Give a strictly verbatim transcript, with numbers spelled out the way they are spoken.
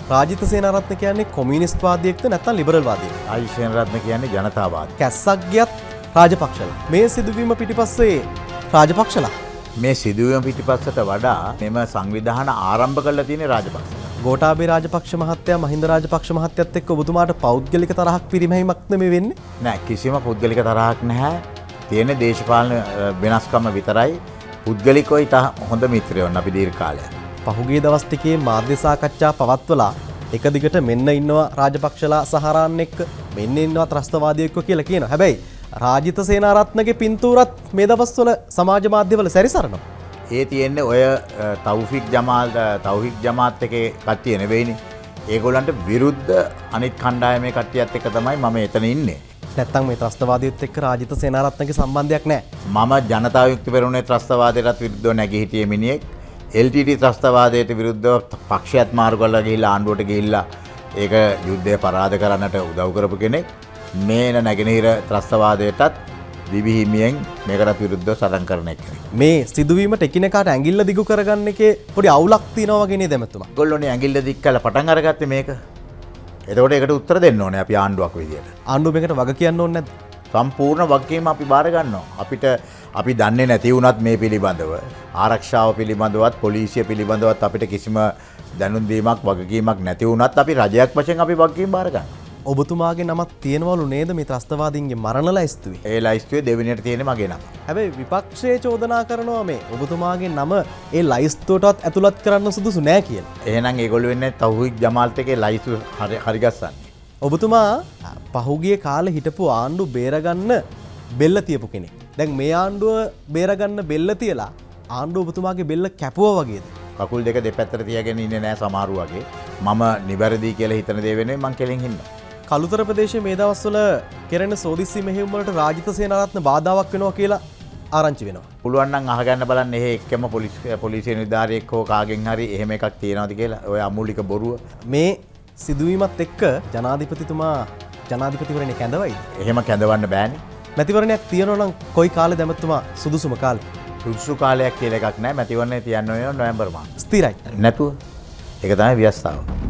රාජිත සේනාරත්න කියන්නේ කොමියුනිස්ට් වාදියෙක්ද නැත්නම් ලිබරල් වාදියෙක්ද? රාජිත සේනාරත්න කියන්නේ ජනතාවාදී. කැස්සක් ගියත් රාජපක්ෂලා. මේ සිදුවීම පිටිපස්සේ රාජපක්ෂලා. මේ සිදුවීම පිටිපස්සට වඩා මෙම සංවිධාන ආරම්භ කරලා තියෙන රාජපක්ෂලා. ගෝඨාභය රාජපක්ෂ මහත්තයා මහින්ද රාජපක්ෂ මහත්තයත් එක්ක ඔබතුමාට පෞද්ගලික තරහක් පිරිමැහීමක් නෙමෙයි වෙන්නේ? නෑ කිසිම පුද්ගලික තරහක් නැහැ. තියෙන දේශපාලන වෙනස්කම විතරයි. පුද්ගලිකව ඉතා හොඳ මිත්‍රයෝ අපි දීර්ඝ කාලයක්. පහුගිය දවස් ටිකේ මාධ්‍ය සාකච්ඡා පවත්වලා එක දිගට මෙන්න ඉන්නවා රාජපක්ෂලා සහරාන් එක්ක මෙන්න ඉන්නවා ත්‍රස්තවාදියෙක්ව කියලා කියනවා. හැබැයි රාජිත සේනාරත්නගේ පින්තූරත් මේ දවස්වල සමාජ මාධ්‍යවල සැරිසරනවා. ඒ තියෙන්නේ ඔය තෞෆික් ජමාල් තෞෆික් ජමාත් එකේ කට්ටිය නෙවෙයිනේ. ඒගොල්ලන්ට විරුද්ධ අනිත් කණ්ඩායමේ කට්ටියත් එක්ක තමයි මම එතන ඉන්නේ. නැත්තම් මේ ත්‍රස්තවාදියත් එක්ක රාජිත සේනාරත්නගේ සම්බන්ධයක් නැහැ. මම ජනතා විමුක්ති පෙරමුණේ ත්‍රස්තවාදයටත් විරුද්ධව නැගී හිටියේ මිනිහෙක්. එල් ටී ටී ත්‍රස්තවාදයට විරුද්ධව පක්ෂයත් මාරු කරලා ගිහිල්ලා ආණ්ඩුවට ගිහිල්ලා ඒක යුද්ධය පරාද කරන්නට උදව් කරපු කෙනෙක්. මේන නැගෙනහිර ත්‍රස්තවාදයටත් දිවිහිමියෙන් මේකටත් විරුද්ධව සටන් කරන කෙනෙක්. මේ සිදුවීමට එකිනෙකාට ඇඟිල්ල දිගු කරගන්න එකේ පොඩි අවුලක් තියෙනවා වගේ නේද එමෙතුමා? ඒගොල්ලෝනේ ඇඟිල්ල දික් කරලා පටන් අරගත්තේ මේක. එතකොට ඒකට උත්තර දෙන්න ඕනේ අපි ආණ්ඩුවක් විදියට. ආණ්ඩුව මේකට වග කියන්න ඕනේ නැද්ද? සම්පූර්ණ වගකීම අපි බාර ගන්නවා. අපිට අපි දන්නේ නැති වුණත් මේ පිළිබඳව ආරක්ෂාව පිළිබඳවත් පොලිසිය පිළිබඳවත් අපිට කිසිම දැනුම් දීමක් වගකීමක් නැති වුණත් අපි රජයක් වශයෙන් අපි වගකීම් බාර ගන්නවා. ඔබතුමාගේ නමක් තියෙනවලු නේද මේ ත්‍රස්තවාදීන්ගේ මරණ ලයිස්තුවේ? ඒ ලයිස්තුවේ දෙවෙනියට තියෙන මගේ නම. හැබැයි විපක්ෂයේ චෝදනා කරනවා මේ ඔබතුමාගේ නම ඒ ලයිස්තුවටත් ඇතුළත් කරන්න සුදුසු නෑ කියලා. එහෙනම් ඒගොල්ලෝ වෙන්නේ තෞහික් ජමාල්ත් එකේ ලයිස්තුව හරි ගස්සන්නේ. ඔබතුමා පහුගිය කාලේ හිටපු ආණ්ඩුව බේරගන්න බෙල්ල තියපු කෙනෙක්. දැන් මේ ආණ්ඩුව බේරගන්න බෙල්ල තියලා ආණ්ඩුව ඔබතුමාගේ බෙල්ල කැපුවා වගේද? කකුල් දෙක දෙපැත්තට තියාගෙන ඉන්නේ නෑ සමහරු වගේ. මම නිවැරදි කියලා හිතන දේ වෙනුවෙන් මං කෙලින් ඉන්නවා. කළුතර ප්‍රදේශයේ මේ දවස්වල කෙරෙන සෝදිස්සි මෙහෙයුම් වලට රාජිත සේනාරත්න බාධාවක් වෙනවා කියලා ආරංචි වෙනවා. පුළුවන් නම් අහගන්න බලන්න එහෙ එක්කම පොලිසිය නිලධාරියෙක් හෝ කාගෙන් හරි එහෙම එකක් තියෙනවද කියලා. ඔය අමූලික බොරුව. මේ සිදුවීමත් එක්ක ජනාධිපතිතුමා ජනාධිපතිවරණේ කැඳවයිද? එහෙම කැඳවන්න බෑනේ. මැතිවරණයක් තියෙනවා නම් කොයි කාලෙද ඇමතුමා සුදුසුම කාලේ? සුදුසු කාලයක් කියලා එකක් නැහැ. මැතිවරණේ තියන්න ඕනේ නොවැම්බර් මාසෙ. ස්ථිරයි. නැතුව ඒක තමයි ව්‍යවස්ථාව.